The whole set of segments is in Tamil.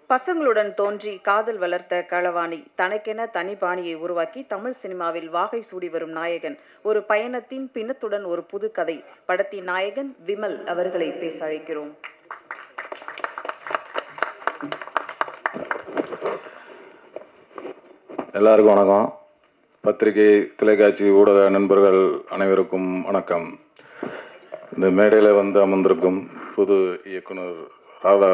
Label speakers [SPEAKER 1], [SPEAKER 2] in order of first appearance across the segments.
[SPEAKER 1] பசங்களுடன் தோன்றி காதல் வளர்த்த களவாணி தனக்கென தனி பாணியை உருவாக்கி தமிழ் சினிமாவில் வாகை சூடி வரும் நாயகன். ஒரு பயணத்தின் பின்னத்துடன் ஒரு புது கதை. படத்தின் நாயகன் விமல் அவர்களை பேச அழைக்கிறோம்.
[SPEAKER 2] எல்லாருக்கும் வணக்கம். பத்திரிகை, தொலைக்காட்சி, ஊடக நண்பர்கள் அனைவருக்கும் வணக்கம். இந்த மேடையில் வந்து அமர்ந்திருக்கும் புது இயக்குனர் ராதா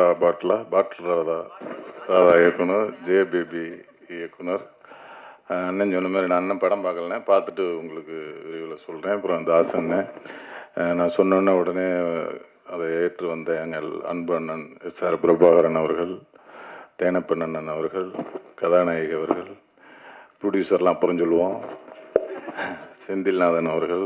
[SPEAKER 2] ராதா இயக்குனர், ஜேபிபி இயக்குனர். அண்ணன் சொன்ன மாதிரி நான் அண்ணன் படம் பார்க்கலனே, பார்த்துட்டு உங்களுக்கு விரிவில் சொல்கிறேன். அப்புறம் அந்த ஆசன்னு நான் சொன்னோன்னே உடனே அதை ஏற்று வந்த எங்கள் அன்பு அண்ணன் SR பிரபாகரன் அவர்கள், தேனப்பண்ணன் அவர்கள், கதாநாயகி அவர்கள், ப்ரொடியூசர்லாம் அப்புறம் சொல்லுவோம், செந்தில்நாதன் அவர்கள்,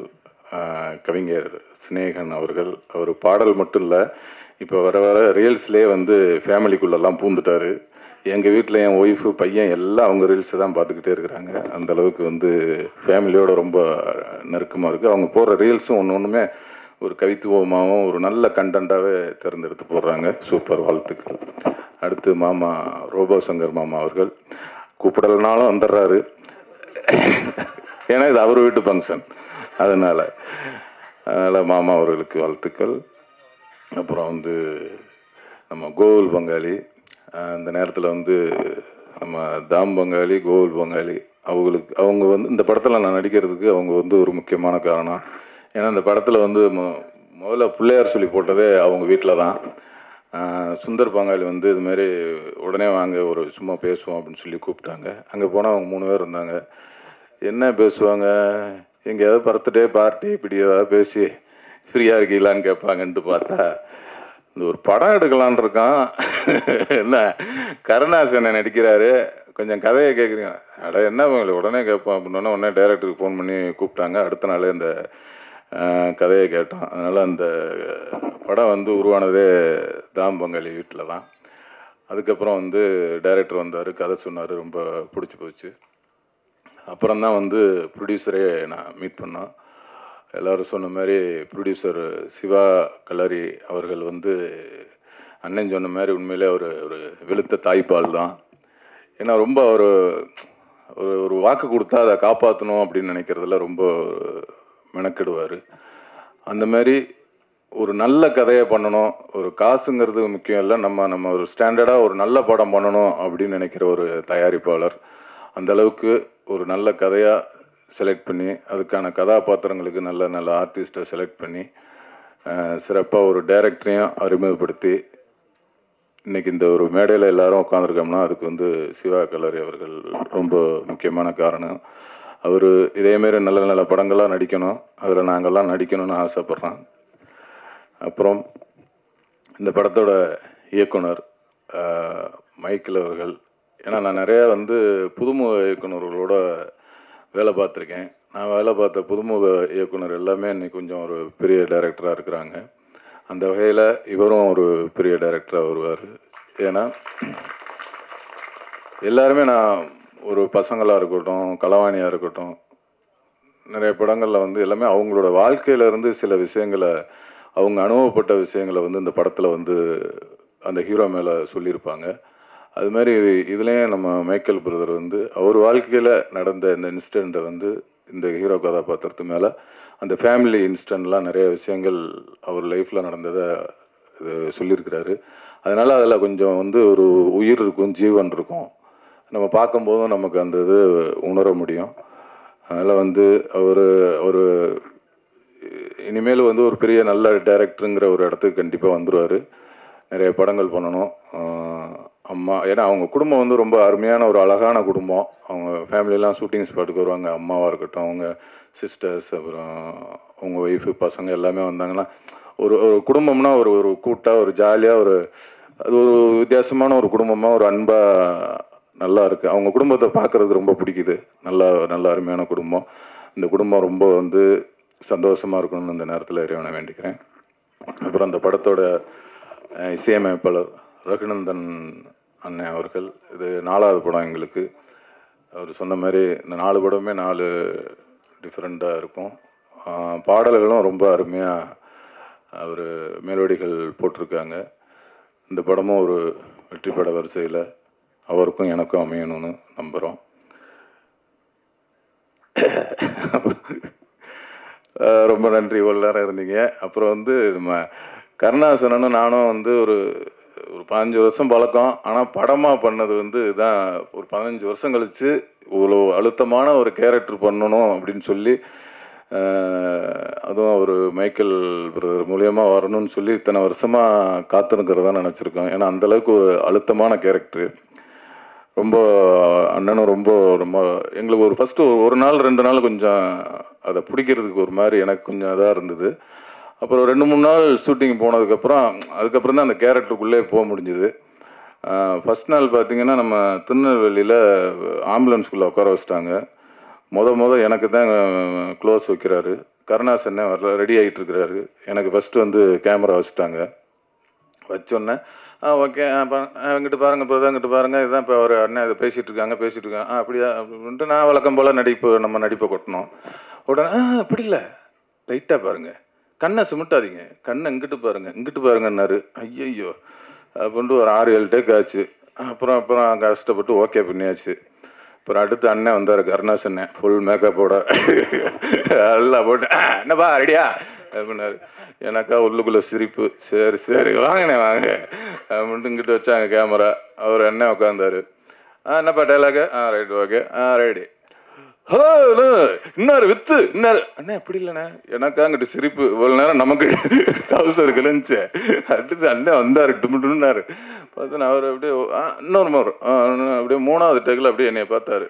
[SPEAKER 2] கவிஞர் சினேகன் அவர்கள். அவர் பாடல் மட்டும் இல்லை, இப்போ வர வர ரீல்ஸ்லேயே வந்து ஃபேமிலிக்குள்ளெல்லாம் பூந்துட்டார். எங்கள் வீட்டில் என் ஒய்ஃபு, பையன் எல்லாம் அவங்க ரீல்ஸை தான் பார்த்துக்கிட்டே இருக்கிறாங்க. அந்தளவுக்கு வந்து ஃபேமிலியோட ரொம்ப நெருக்கமாக இருக்குது. அவங்க போடுற ரீல்ஸும் ஒன்றுமே ஒரு கவித்துவமாகவும் ஒரு நல்ல கண்டென்ட்டாகவே தேர்ந்தெடுத்து போடுறாங்க. சூப்பர், வாழ்த்துக்கள். அடுத்து மாமா ரோபோ சங்கர் மாமா அவர்கள் கூப்பிடலனாலும் வந்துடுறாரு, ஏன்னா இது அவர் வீட்டு ஃபங்க்ஷன், அதனால் மாமா அவர்களுக்கு வாழ்த்துக்கள். அப்புறம் வந்து நம்ம கோகுல் பங்காளி, இந்த நேரத்தில் வந்து நம்ம தாம் பங்காளி, கோகுல் பங்காளி அவங்க வந்து இந்த படத்தில் நான் நடிக்கிறதுக்கு அவங்க வந்து ஒரு முக்கியமான காரணம். ஏன்னா இந்த படத்தில் வந்து முதல்ல பிள்ளையார் சொல்லி போட்டதே அவங்க வீட்டில் தான். சுந்தர் பங்காளி வந்து இதுமாரி உடனே வாங்க ஒரு சும்மா பேசுவோம் அப்படின்னு சொல்லி கூப்பிட்டாங்க. அங்கே போனால் அவங்க 3 பேர் இருந்தாங்க. என்ன பேசுவாங்க, எங்கேயாவது பர்த்டே பார்ட்டி இப்படி ஏதாவது பேசி ஃப்ரீயாக இருக்கீங்களான்னு கேட்பாங்கன்ட்டு பார்த்தா இந்த ஒரு படம் எடுக்கலான் இருக்கான். என்ன கருணாசனை நடிக்கிறாரு, கொஞ்சம் கதையை கேட்குறீங்க, அட என்ன உடனே கேட்போம் அப்படின்னா உடனே டைரக்டருக்கு ஃபோன் பண்ணி கூப்பிட்டாங்க. அடுத்த நாளே இந்த கதையை கேட்டோம். அதனால் அந்த படம் வந்து உருவானதே தாம் பங்காளி வீட்டில் தான். அதுக்கப்புறம் வந்து டைரக்டர் வந்தார், கதை சொன்னார், ரொம்ப பிடிச்சி போச்சு. அப்புறம்தான் வந்து ப்ரொடியூசரே நான் மீட் பண்ணோம். எல்லோரும் சொன்ன மாதிரி ப்ரொடியூசர் சிவா கலரி அவர்கள் வந்து அண்ணன் சொன்ன மாதிரி உண்மையிலே ஒரு வெளுத்த தாய்ப்பால் தான். ஏன்னா ரொம்ப ஒரு வாக்கு கொடுத்தா அதை காப்பாற்றணும் அப்படின்னு நினைக்கிறதுல ரொம்ப மெனக்கெடுவார். அந்த மாதிரி ஒரு நல்ல கதையை பண்ணணும், ஒரு காசுங்கிறது முக்கியம் இல்லை, நம்ம ஒரு ஸ்டாண்டர்டாக ஒரு நல்ல படம் பண்ணணும் அப்படின்னு நினைக்கிற ஒரு தயாரிப்பாளர். அந்தளவுக்கு ஒரு நல்ல கதையாக செலக்ட் பண்ணி அதுக்கான கதாபாத்திரங்களுக்கு நல்ல ஆர்டிஸ்ட்டை செலக்ட் பண்ணி சிறப்பாக ஒரு டைரக்டரையும் அறிமுகப்படுத்தி இன்றைக்கி இந்த ஒரு மேடையில் எல்லோரும் உட்காந்துருக்கோம்னா அதுக்கு வந்து சிவா கலரி அவர்கள் ரொம்ப முக்கியமான காரணம். அவர் இதேமாரி நல்ல படங்களாக நடிக்கணும், அதில் நாங்கள்லாம் நடிக்கணும்னு ஆசைப்பட்றேன். அப்புறம் இந்த படத்தோட இயக்குனர் மைக்கேல் அவர்கள், ஏன்னா நான் நிறையா வந்து புதுமுக இயக்குநர்களோட வேலை பார்த்துருக்கேன். நான் வேலை பார்த்த புதுமுக இயக்குனர் எல்லாமே இன்றைக்கி கொஞ்சம் ஒரு பெரிய டைரக்டராக இருக்கிறாங்க. அந்த வகையில் இவரும் ஒரு பெரிய டைரக்டராக வருவார். ஏன்னா எல்லாருமே நான் ஒரு பசங்களாக இருக்கட்டும், களவாணியாக இருக்கட்டும், நிறைய படங்களில் வந்து எல்லாமே அவங்களோட வாழ்க்கையிலேருந்து சில விஷயங்களை, அவங்க அனுபவப்பட்ட விஷயங்களை வந்து இந்த படத்தில் வந்து அந்த ஹீரோ மேலே சொல்லியிருப்பாங்க. அது மாதிரி இதுலேயும் நம்ம மைக்கேல் பிரதர் வந்து அவர் வாழ்க்கையில் நடந்த இந்த இன்சிடெண்ட்டை வந்து இந்த ஹீரோ கதாபாத்திரத்து மேலே அந்த ஃபேமிலி இன்சிடெண்ட்லாம் நிறைய விஷயங்கள் அவர் லைஃப்பில் நடந்ததை சொல்லியிருக்கிறாரு. அதனால் அதில் கொஞ்சம் வந்து ஒரு உயிர் இருக்கும், ஜீவன் இருக்கும், நம்ம பார்க்கும்போதும் நமக்கு அந்த இது உணர முடியும். அதனால் வந்து அவர் இனிமேல் வந்து ஒரு பெரிய நல்ல டைரக்டருங்கிற ஒரு இடத்துக்கு கண்டிப்பாக வந்துடுவார். நிறைய படங்கள் பண்ணணும். அம்மா, ஏன்னா அவங்க குடும்பம் வந்து ரொம்ப அருமையான ஒரு அழகான குடும்பம். அவங்க ஃபேமிலியெலாம் ஷூட்டிங் ஸ்பாட்டுக்கு வருவாங்க. அம்மாவாக இருக்கட்டும், அவங்க சிஸ்டர்ஸ், அப்புறம் அவங்க ஒய்ஃபு, பசங்க எல்லாமே வந்தாங்கன்னா ஒரு குடும்பம்னா ஒரு கூட்டாக, ஒரு ஜாலியாக, அது ஒரு வித்தியாசமான ஒரு குடும்பமாக, ஒரு அன்பாக நல்லா இருக்குது. அவங்க குடும்பத்தை பார்க்குறது ரொம்ப பிடிக்குது. நல்ல அருமையான குடும்பம். இந்த குடும்பம் ரொம்ப வந்து சந்தோஷமாக இருக்கணும்னு இந்த நேரத்தில் இறைவனை வேண்டிக்கிறேன். அப்புறம் அந்த படத்தோட இசையமைப்பாளர் ரகுநந்தன் அண்ணன் அவர்கள், இது 4வது படம் எங்களுக்கு. அவர் சொன்ன மாதிரி இந்த 4 படமே 4 டிஃப்ரெண்ட்டாக இருக்கும். பாடல்களும் ரொம்ப அருமையாக அவர் மெலோடிகள் போட்டிருக்காங்க. இந்த படமும் ஒரு வெற்றி பட வரிசையில் அவருக்கும் எனக்கும் அமையணும்னு நம்புகிறோம். ரொம்ப நன்றி, இவ்வளோ நேரம் இருந்தீங்க. அப்புறம் வந்து நம்ம கருணாசனனும் நானும் வந்து ஒரு 15 வருஷம் பழக்கம். ஆனால் படமாக பண்ணது வந்து இதான் ஒரு 15 வருஷம் கழித்து இவ்வளோ அழுத்தமான ஒரு கேரக்டர் பண்ணணும் அப்படின்னு சொல்லி, அதுவும் ஒரு மைக்கேல் பிரதர் மூலியமாக வரணும்னு சொல்லி இத்தனை வருஷமாக காத்துனுக்கிறதா நினச்சிருக்கோம். ஏன்னா அந்தளவுக்கு ஒரு அழுத்தமான கேரக்டரு. ரொம்ப அண்ணனும் ரொம்ப ரொம்ப எங்களுக்கு ஒரு ஃபஸ்ட்டு ஒரு நாள் 2 நாள் கொஞ்சம் அதை பிடிக்கிறதுக்கு ஒரு மாதிரி எனக்கு கொஞ்சம் இதாக இருந்தது. அப்புறம் 2-3 நாள் ஷூட்டிங் போனதுக்கப்புறம் அதுக்கப்புறம் தான் அந்த கேரக்டருக்குள்ளே போக முடிஞ்சுது. ஃபஸ்ட் நாள் பார்த்திங்கன்னா நம்ம திருநெல்வேலியில் ஆம்புலன்ஸ்குள்ளே உட்கார வச்சிட்டாங்க. எனக்கு தான் க்ளோஸ் வைக்கிறாரு. கருணாசனே வரல, ரெடி ஆகிட்டுருக்கிறாரு. எனக்கு ஃபஸ்ட்டு வந்து கேமரா வச்சுட்டாங்க. வச்சோன்னே ஓகே இங்கிட்டு பாருங்கள் பிரதர், இங்கிட்டு பாருங்கள், இதுதான் இப்போ அவர் அண்ணன் இதை பேசிகிட்டு இருக்காங்க. அப்படியா அப்படின்ட்டு நான் வழக்கம் போல் நம்ம நடிப்பை கொட்டினோம். உடனே அப்படி இல்லை, லைட்டாக பாருங்கள், கண்ணை சிமிட்டாதீங்க, கண்ணை இங்கிட்டு பாருங்கன்னாரு. ஐயோ அப்படின்ட்டு ஒரு 6-7 டேக் ஆச்சு. அப்புறம் கஷ்டப்பட்டு ஓகே பண்ணியாச்சு. அப்புறம் அடுத்து அண்ணன் வந்தார், கருணாசன் ஃபுல் மேக்கப்போட எல்லாம் போட்டு என்னப்பா ரெடியா அப்படின்னாரு. எனக்கா உள்ளுக்குள்ளே சிரிப்பு. சரி வாங்கினேன் வாங்க அப்படின்ட்டு இங்கிட்டு வச்சாங்க கேமரா. அவர் அண்ணன் உட்காந்தாரு. என்னப்பா dialogue? Right okay ready. Hello இன்னாரு வித்து இன்னாரு அண்ணே எப்படி இல்லைண்ணே. எனக்கா அங்கிட்டு சிரிப்பு. இவ்வளோ நேரம் நமக்கு டவுசர் கிளம்பிச்சு. அடுத்து அண்ணன் வந்தார், டுமுன்னாரு. பார்த்தா அவர் அப்படியே இன்னொரு அப்படியே 3வது டேக்கில் அப்படியே என்னைய பார்த்தாரு.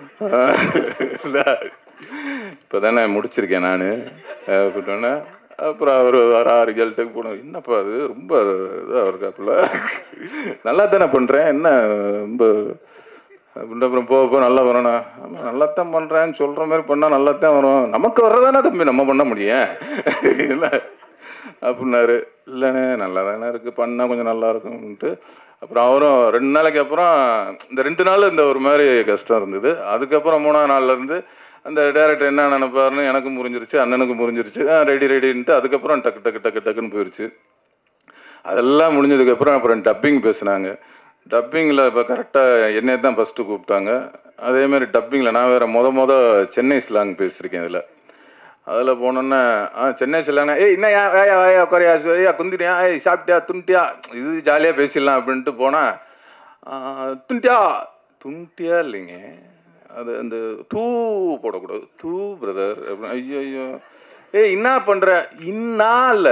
[SPEAKER 2] இப்போ தானே முடிச்சிருக்கேன் நான் அப்படின்னோன்னே. அப்புறம் அவர் வர 6-7 டேக் போனோம். என்னப்பா அது ரொம்ப இதாக இருக்காப்புல, நல்லா தானே பண்ணுறேன், என்ன ரொம்ப அப்படின்ட்டு. அப்புறம் போக நல்லா வரணும். ஆமாம் நல்லாத்தான் பண்ணுறேன்னு சொல்கிற மாதிரி பண்ணால் நல்லாத்தான் வரும், நமக்கு வர்றதானே தம்பி நம்ம பண்ண முடியும் இல்லை அப்படின்னாரு. இல்லைண்ணே நல்லா தானே இருக்குது, பண்ணால் கொஞ்சம் நல்லா இருக்கும்ன்ட்டு. அப்புறம் அவரும் 2 நாளைக்கு அப்புறம் இந்த 2 நாள் இந்த ஒரு மாதிரி கஷ்டம் இருந்தது. அதுக்கப்புறம் 3ஆவது நாள்லேருந்து அந்த டேரக்டர் என்ன நினைப்பாருன்னு எனக்கும் புரிஞ்சிருச்சு, அண்ணனுக்கும் புரிஞ்சிருச்சு. ரெடின்ட்டு அதுக்கப்புறம் டக்குன்னு போயிடுச்சு. அதெல்லாம் முடிஞ்சதுக்கப்புறம் அப்புறம் டப்பிங் பேசுனாங்க. டப்பிங்கில் இப்போ கரெக்டாக என்னையை தான் ஃபஸ்ட்டு கூப்பிட்டாங்க. அதேமாதிரி டப்பிங்கில் நான் வேறு சென்னை ஸ்லாங் பேசியிருக்கேன். அதில் போனோன்னே சென்னை ஸ்லாங்னா இன்னும் வாயா உட்காரியா குந்திரியா சாப்பிட்டியா துண்டியா இது ஜாலியாக பேசிடலாம் அப்படின்ட்டு போனால் துண்டியா இல்லைங்க, அது அந்த டூ போடக்கூடாது, டூ பிரதர் அப்படின்னு. ஐயோ என்ன பண்ணுற, இன்னா இல்லை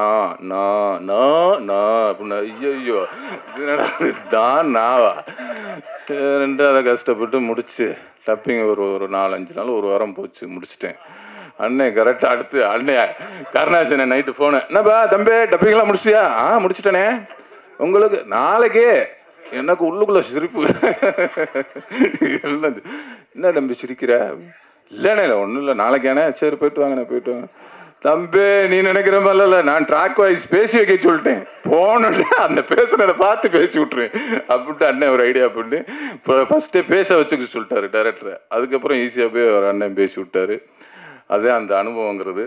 [SPEAKER 2] நான் அப்படின்னா. ஐயோ நாவா சரின்ட்டு அதை கஷ்டப்பட்டு முடிச்சு டப்பிங் ஒரு 4-5 நாள், ஒரு வாரம் போச்சு, முடிச்சிட்டேன். அண்ணே கரெக்டாக அடுத்து கருணாசனே நைட்டு ஃபோனு, என்னப்பா தம்பி டப்பிங்லாம் முடிச்சிட்டியா? முடிச்சிட்டேனே, உங்களுக்கு நாளைக்கே. எனக்கு உள்ளுக்குள்ளே சிரிப்பு. என்ன தம்பி சிரிக்கிற? இல்லைண்ணே ஒன்றும் இல்லை, நாளைக்கானே. சரி போயிட்டு வாங்க. தம்பி நீ நினைக்கிற மாதிரி இல்லை, நான் ட்ராக் வாய்ஸ் பேசி வைக்க சொல்லிட்டேன். போனோடனே அந்த பேசுனதை பார்த்து பேசி விட்ருவேன் அப்படின்ட்டு அண்ணன் ஒரு ஐடியா பண்ணி இப்போ ஃபஸ்ட்டே பேச வச்சுக்க சொல்லிட்டாரு டைரக்டரை. அதுக்கப்புறம் ஈஸியாக போய் ஒரு அண்ணன் பேசி விட்டார். அதே அந்த அனுபவங்கிறது.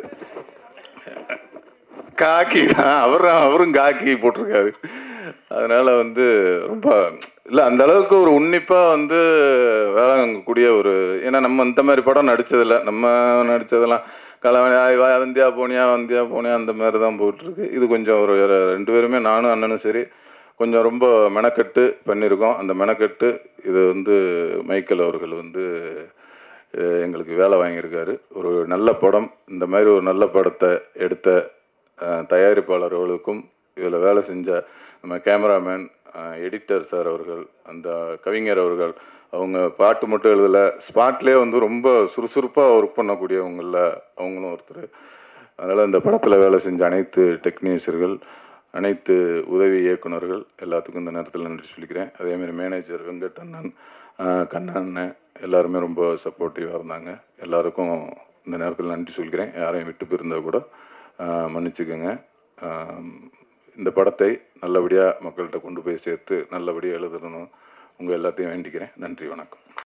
[SPEAKER 2] காக்கி தான் அவரும் காக்கி போட்டிருக்காரு. அதனால் வந்து ரொம்ப இல்லை அந்த அளவுக்கு ஒரு உன்னிப்பாக வேலைங்கக்கூடிய ஒரு, ஏன்னா நம்ம இந்த மாதிரி படம் நடித்ததில்லை. நம்ம நடித்ததெல்லாம் கலவணி வந்தியா போனியா அந்த மாதிரி தான் போயிட்டுருக்கு. இது கொஞ்சம் ஒரு 2 பேருமே, நானும் அண்ணனும் சரி, கொஞ்சம் ரொம்ப மெனக்கட்டு பண்ணியிருக்கோம். அந்த மெனக்கட்டு இது மைக்கேல் அவர்கள் எங்களுக்கு வேலை வாங்கியிருக்காரு. ஒரு நல்ல படம், இந்த மாதிரி ஒரு நல்ல படத்தை எடுத்த தயாரிப்பாளர்களுக்கும் இதில் வேலை செஞ்ச நம்ம கேமராமேன், எடிட்டர் சார் அவர்கள், அந்த கவிஞர் அவர்கள், அவங்க பாட்டு மட்டும் எழுதலை, ஸ்பாட்லேயே ரொம்ப சுறுசுறுப்பாக ஒர்க் பண்ணக்கூடியவங்களில் அவங்களும் ஒருத்தர். அதனால் இந்த படத்தில் வேலை செஞ்ச அனைத்து டெக்னீஷியர்கள், அனைத்து உதவி இயக்குநர்கள் எல்லாத்துக்கும் இந்த நேரத்தில் நன்றி சொல்லிக்கிறேன். அதேமாதிரி மேனேஜர் வெங்கட் அண்ணன், கண்ணண்ணன் எல்லாருமே ரொம்ப சப்போர்ட்டிவாக இருந்தாங்க. எல்லாருக்கும் இந்த நேரத்தில் நன்றி சொல்லிக்கிறேன். யாரையும் விட்டு போயிருந்தால் கூட மன்னிச்சுக்கோங்க. இந்த படத்தை நல்லபடியாக மக்கள்கிட்ட கொண்டு போய் சேர்த்து நல்லபடியாக எழுதணும் உங்கள் எல்லாத்தையும் வேண்டிக்கிறேன். நன்றி, வணக்கம்.